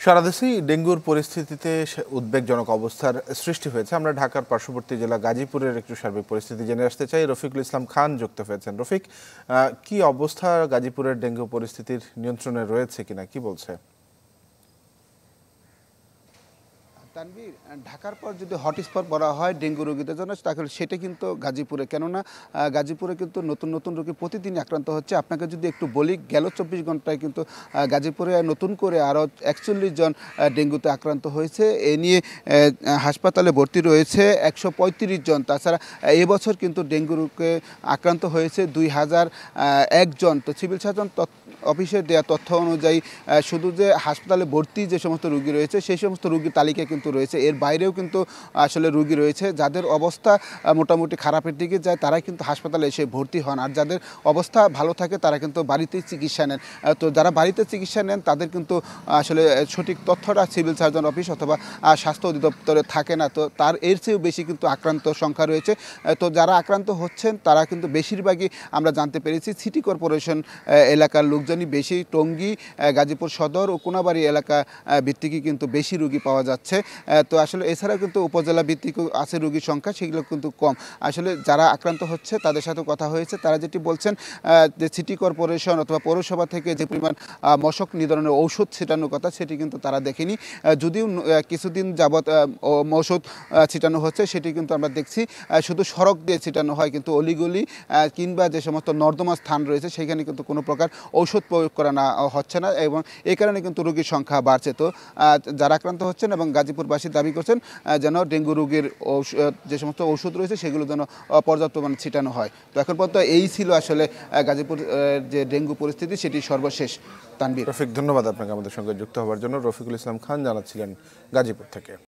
সারা দেশেই ডেঙ্গুর পরিস্থিতিতে উদ্বেগজনক অবস্থার সৃষ্টি হয়েছে। আমরা ঢাকার পার্শ্ববর্তী জেলা গাজীপুরের একটু সার্বিক পরিস্থিতি জেনে আসতে চাই। রফিকুল ইসলাম খান যুক্ত হয়েছেন। রফিক, কি অবস্থা গাজীপুরের ডেঙ্গু পরিস্থিতির নিয়ন্ত্রণে রয়েছে কিনা, কি বলছে? তানভীর, ঢাকার পর যদি হটস্পট বলা হয় ডেঙ্গু রোগীদের জন্য, তাহলে সেটা কিন্তু গাজীপুরে। কেননা গাজীপুরে কিন্তু নতুন নতুন রোগী প্রতিদিন আক্রান্ত হচ্ছে। আপনাকে যদি একটু বলি, গেল 24 ঘন্টায় কিন্তু গাজীপুরে নতুন করে আরও 41 জন ডেঙ্গুতে আক্রান্ত হয়েছে। এ নিয়ে হাসপাতালে ভর্তি রয়েছে 135 জন। তাছাড়া এবছর কিন্তু ডেঙ্গু রোগে আক্রান্ত হয়েছে 2001 জন। তো সিভিল সার্জন অফিসের দেওয়া তথ্য অনুযায়ী শুধু যে হাসপাতালে ভর্তি যে সমস্ত রোগী রয়েছে সেই সমস্ত রোগীর তালিকা কিন্তু রয়েছে, এর বাইরেও কিন্তু আসলে রোগী রয়েছে যাদের অবস্থা মোটামুটি খারাপের দিকে যায়, তারা কিন্তু হাসপাতালে এসে ভর্তি হন। আর যাদের অবস্থা ভালো থাকে তারা কিন্তু বাড়িতেই চিকিৎসা নেন। তো যারা বাড়িতে চিকিৎসা নেন তাদের কিন্তু আসলে সঠিক তথ্যটা সিভিল সার্জন অফিস অথবা স্বাস্থ্য অধিদপ্তরে থাকে না। তো তার এর চেয়েও বেশি কিন্তু আক্রান্ত সংখ্যা রয়েছে। তো যারা আক্রান্ত হচ্ছেন তারা কিন্তু বেশিরভাগই আমরা জানতে পেরেছি সিটি কর্পোরেশন এলাকার লোকজনই বেশি। টঙ্গী, গাজীপুর সদর ও কোনাবাড়ি এলাকা ভিত্তিকই কিন্তু বেশি রোগী পাওয়া যাচ্ছে। তো আসলে এছাড়াও কিন্তু উপজেলা ভিত্তিক আছে রোগীর সংখ্যা, সেগুলো কিন্তু কম। আসলে যারা আক্রান্ত হচ্ছে তাদের সাথে কথা হয়েছে, তারা যেটি বলছেন যে সিটি কর্পোরেশন অথবা পৌরসভা থেকে যে পরিমাণ মশক নিধনের ঔষধ ছিটানোর কথা সেটি কিন্তু তারা দেখেনি। যদিও কিছুদিন যাবৎ ঔষধ ছিটানো হচ্ছে সেটি কিন্তু আমরা দেখছি শুধু সড়ক দিয়ে ছিটানো হয়, কিন্তু অলিগলি কিংবা যে সমস্ত নর্দমা স্থান রয়েছে সেখানে কিন্তু কোনো প্রকার ঔষধ প্রয়োগ করা না হচ্ছে না, এবং এই কারণে কিন্তু রোগীর সংখ্যা বাড়ছে। তো যারা আক্রান্ত হচ্ছেন এবং গাজীপুরবাসী দাবি করছেন যেন ডেঙ্গু রোগীর যে সমস্ত ওষুধ রয়েছে সেগুলো যেন পর্যাপ্ত পরিমাণে ছিটানো হয়। তো এখন পর্যন্ত এই ছিল আসলে গাজীপুর যে ডেঙ্গু পরিস্থিতি সেটি সর্বশেষ। তানভীর, রফিক, ধন্যবাদ আপনাকে আমাদের সঙ্গে যুক্ত হওয়ার জন্য। রফিকুল ইসলাম খান জানাচ্ছিলেন গাজীপুর থেকে।